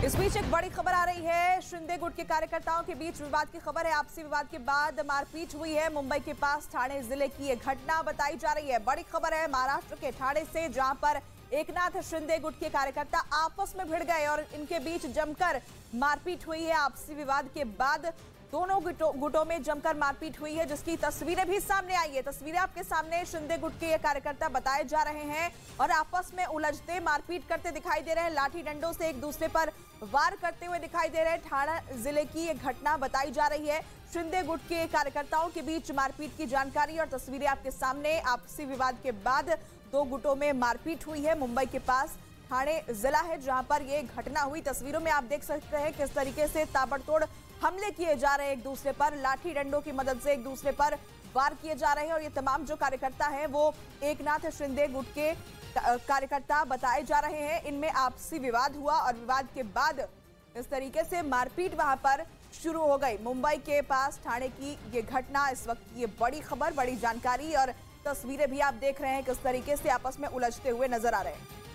इस बीच एक बड़ी खबर आ रही है। शिंदे गुट के कार्यकर्ताओं के बीच विवाद की खबर है। आपसी विवाद के बाद मारपीट हुई है। मुंबई के पास ठाणे जिले की यह घटना बताई जा रही है। बड़ी खबर है महाराष्ट्र के ठाणे से, जहां पर एकनाथ शिंदे गुट के कार्यकर्ता आपस में भिड़ गए और इनके बीच जमकर मारपीट हुई है। आपसी विवाद के बाद दोनों गुटों में जमकर मारपीट हुई है, जिसकी तस्वीरें भी सामने आई है। तस्वीरें आपके सामने। शिंदे गुट के ये कार्यकर्ता बताए जा रहे हैं और आपस में उलझते मारपीट करते दिखाई दे रहे हैं। लाठी डंडों से एक दूसरे पर वार करते हुए दिखाई दे रहे हैं। ठाणे जिले की ये घटना बताई जा रही है। शिंदे गुट के कार्यकर्ताओं के बीच मारपीट की जानकारी और तस्वीरें आपके सामने। आपसी विवाद के बाद दो गुटों में मारपीट हुई है। मुंबई के पास ठाणे जिला है जहां पर यह घटना हुई। तस्वीरों में आप देख सकते हैं किस तरीके से ताबड़तोड़ हमले किए जा रहे हैं एक दूसरे पर। लाठी डंडों की मदद से एक दूसरे पर वार किए जा रहे हैं और ये तमाम जो कार्यकर्ता हैं वो एकनाथ शिंदे गुट के कार्यकर्ता बताए जा रहे हैं। इनमें आपसी विवाद हुआ और विवाद के बाद इस तरीके से मारपीट वहां पर शुरू हो गई। मुंबई के पास ठाणे की ये घटना, इस वक्त की ये बड़ी खबर, बड़ी जानकारी और तस्वीरें भी आप देख रहे हैं किस तरीके से आपस में उलझते हुए नजर आ रहे हैं।